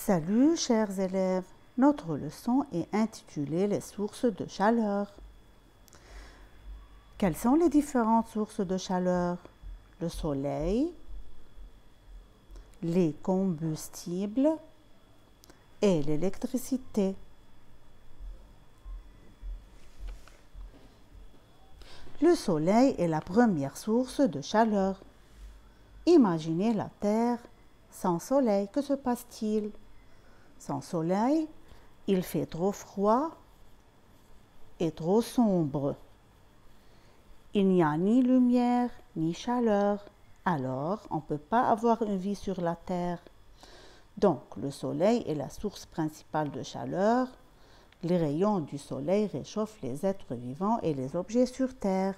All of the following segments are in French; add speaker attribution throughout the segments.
Speaker 1: Salut chers élèves, notre leçon est intitulée Les sources de chaleur. Quelles sont les différentes sources de chaleur? Le soleil, les combustibles et l'électricité. Le soleil est la première source de chaleur. Imaginez la Terre sans soleil, que se passe-t-il? Sans soleil, il fait trop froid et trop sombre. Il n'y a ni lumière ni chaleur, alors on ne peut pas avoir une vie sur la Terre. Donc le soleil est la source principale de chaleur. Les rayons du soleil réchauffent les êtres vivants et les objets sur Terre.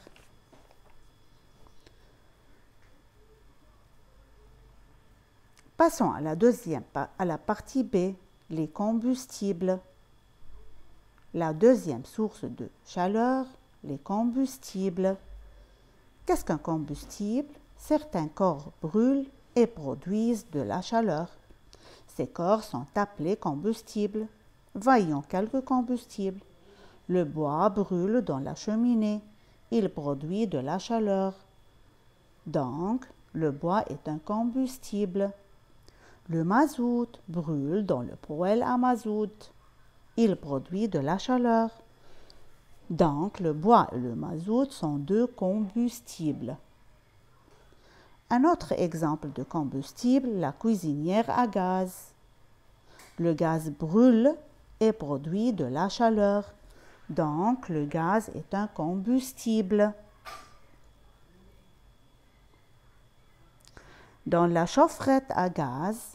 Speaker 1: Passons à la partie B, les combustibles. La deuxième source de chaleur, les combustibles. Qu'est-ce qu'un combustible? Certains corps brûlent et produisent de la chaleur. Ces corps sont appelés combustibles. Voyons quelques combustibles. Le bois brûle dans la cheminée. Il produit de la chaleur. Donc, le bois est un combustible. Le mazout brûle dans le poêle à mazout. Il produit de la chaleur. Donc, le bois et le mazout sont deux combustibles. Un autre exemple de combustible, la cuisinière à gaz. Le gaz brûle et produit de la chaleur. Donc, le gaz est un combustible. Dans la chaufferette à gaz,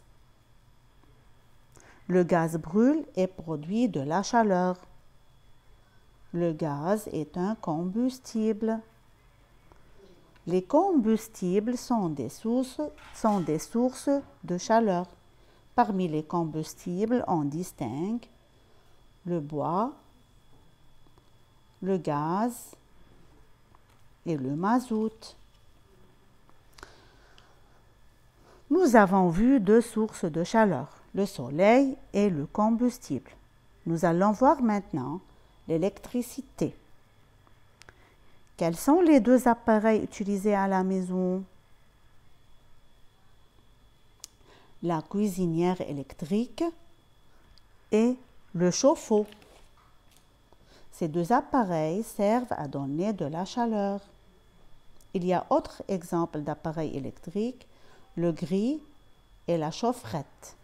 Speaker 1: le gaz brûle et produit de la chaleur. Le gaz est un combustible. Les combustibles sont des sources de chaleur. Parmi les combustibles, on distingue le bois, le gaz et le mazout. Nous avons vu deux sources de chaleur, le soleil et le combustible. Nous allons voir maintenant l'électricité. Quels sont les deux appareils utilisés à la maison? La cuisinière électrique et le chauffe-eau. Ces deux appareils servent à donner de la chaleur. Il y a autre exemple d'appareils électriques, le gril et la chaufferette.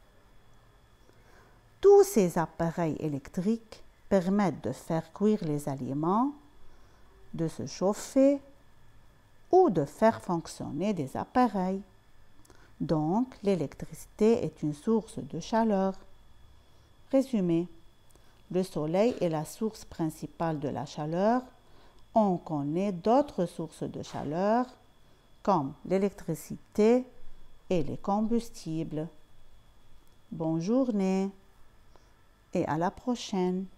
Speaker 1: Tous ces appareils électriques permettent de faire cuire les aliments, de se chauffer ou de faire fonctionner des appareils. Donc, l'électricité est une source de chaleur. Résumé, le soleil est la source principale de la chaleur. On connaît d'autres sources de chaleur comme l'électricité et les combustibles. Bonne journée et à la prochaine.